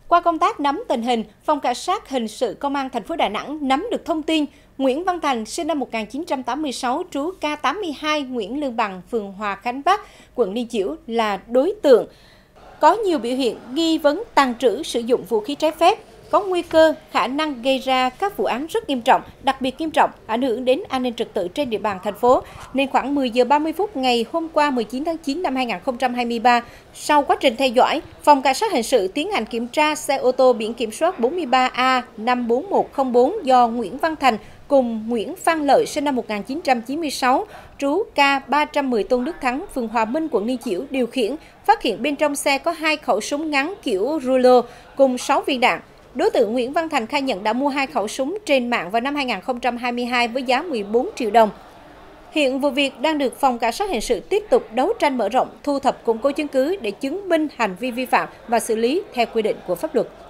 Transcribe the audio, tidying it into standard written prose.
Qua công tác nắm tình hình, Phòng Cảnh sát Hình sự Công an thành phố Đà Nẵng nắm được thông tin Nguyễn Văn Thành, sinh năm 1986, trú K82 Nguyễn Lương Bằng, phường Hòa Khánh Bắc, quận Liên Chiểu là đối tượng có nhiều biểu hiện nghi vấn tàng trữ sử dụng vũ khí trái phép, có nguy cơ khả năng gây ra các vụ án rất nghiêm trọng, đặc biệt nghiêm trọng, ảnh hưởng đến an ninh trật tự trên địa bàn thành phố. Nên khoảng 10 giờ 30 phút ngày hôm qua 19 tháng 9 năm 2023, sau quá trình theo dõi, Phòng Cảnh sát Hình sự tiến hành kiểm tra xe ô tô biển kiểm soát 43A54104 do Nguyễn Văn Thành cùng Nguyễn Phan Lợi, sinh năm 1996, trú K310 Tôn Đức Thắng, phường Hòa Minh, quận Liên Chiểu điều khiển, phát hiện bên trong xe có 2 khẩu súng ngắn kiểu rulo cùng 6 viên đạn. Đối tượng Nguyễn Văn Thành khai nhận đã mua 2 khẩu súng trên mạng vào năm 2022 với giá 14 triệu đồng. Hiện vụ việc đang được Phòng Cảnh sát Hình sự tiếp tục đấu tranh mở rộng, thu thập củng cố chứng cứ để chứng minh hành vi vi phạm và xử lý theo quy định của pháp luật.